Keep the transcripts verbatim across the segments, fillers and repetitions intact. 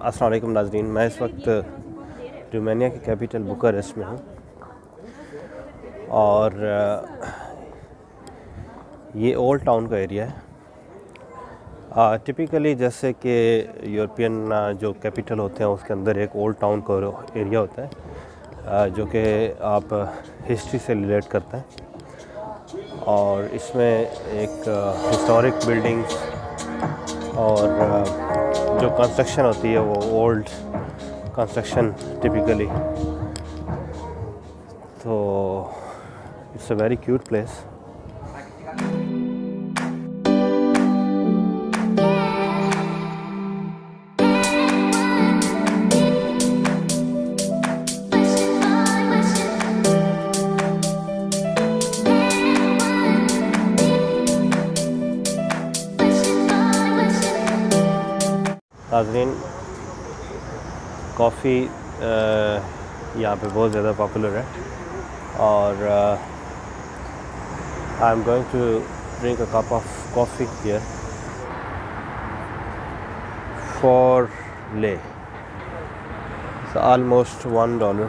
अस्सलाम वालेकुम नाज़रीन, मैं इस वक्त रोमानिया के कैपिटल बुखारेस्ट में हूँ और ये ओल्ड टाउन का एरिया है। टिपिकली जैसे कि यूरोपियन जो कैपिटल होते हैं उसके अंदर एक ओल्ड टाउन का एरिया होता है जो कि आप हिस्ट्री से रिलेट करते हैं और इसमें एक हिस्टोरिक बिल्डिंग्स और जो कंस्ट्रक्शन होती है वो ओल्ड कंस्ट्रक्शन टिपिकली। तो it's a very cute place. नाज़रीन, कॉफ़ी यहाँ पे बहुत ज़्यादा पॉपुलर है और I am going to drink a cup of coffee here for lei. It's almost one dollar.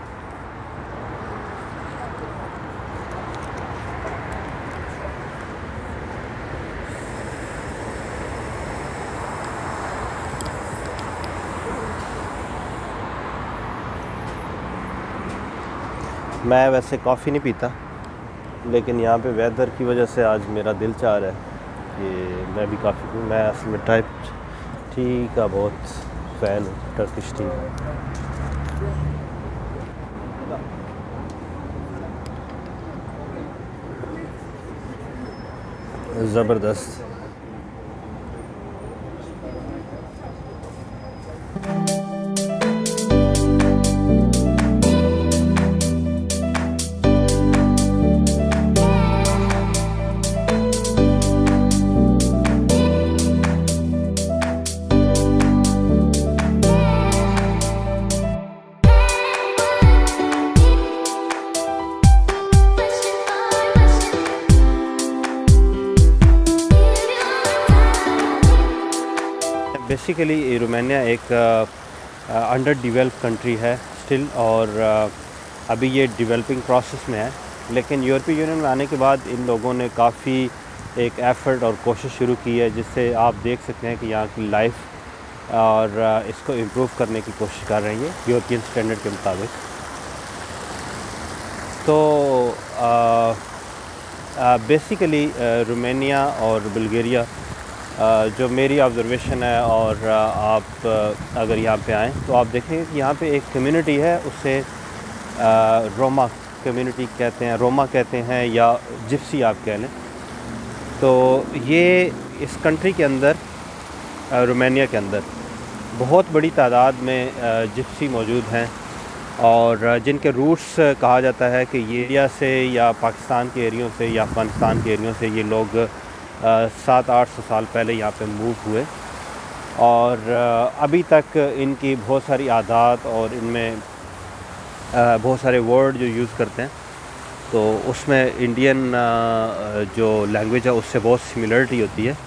मैं वैसे कॉफ़ी नहीं पीता, लेकिन यहाँ पे वेदर की वजह से आज मेरा दिल चाह रहा है कि मैं भी कॉफ़ी पीऊँ। मैं असल में टाइप टी का बहुत फ़ैन हूँ, टर्किश टी। ज़बरदस्त। बेसिकली रोमानिया एक अंडर डेवलप्ड कंट्री है स्टिल, और uh, अभी ये डेवलपिंग प्रोसेस में है। लेकिन यूरोपीय यूनियन में आने के बाद इन लोगों ने काफ़ी एक एफ़र्ट और कोशिश शुरू की है, जिससे आप देख सकते हैं कि यहाँ की लाइफ और uh, इसको इम्प्रूव करने की कोशिश कर रही है यूरोपियन स्टैंडर्ड के मुताबिक। तो बेसिकली uh, रोमानिया uh, और बुल्गारिया Uh, जो मेरी ऑब्ज़र्वेशन है, और uh, आप uh, अगर यहाँ पे आएँ तो आप देखेंगे कि यहाँ पे एक कम्युनिटी है, उसे uh, रोमा कम्युनिटी कहते हैं, रोमा कहते हैं, या जिप्सी आप कह लें। तो ये इस कंट्री के अंदर uh, रोमानिया के अंदर बहुत बड़ी तादाद में uh, जिप्सी मौजूद हैं, और uh, जिनके रूट्स uh, कहा जाता है कि ये एरिया से या पाकिस्तान के एरियों से या अफ़गानिस्तान के एरियों से ये लोग सात आठ सौ साल पहले यहाँ पे मूव हुए, और अभी तक इनकी बहुत सारी आदात और इनमें बहुत सारे वर्ड जो यूज़ करते हैं, तो उसमें इंडियन जो लैंग्वेज है उससे बहुत सिमिलरिटी होती है।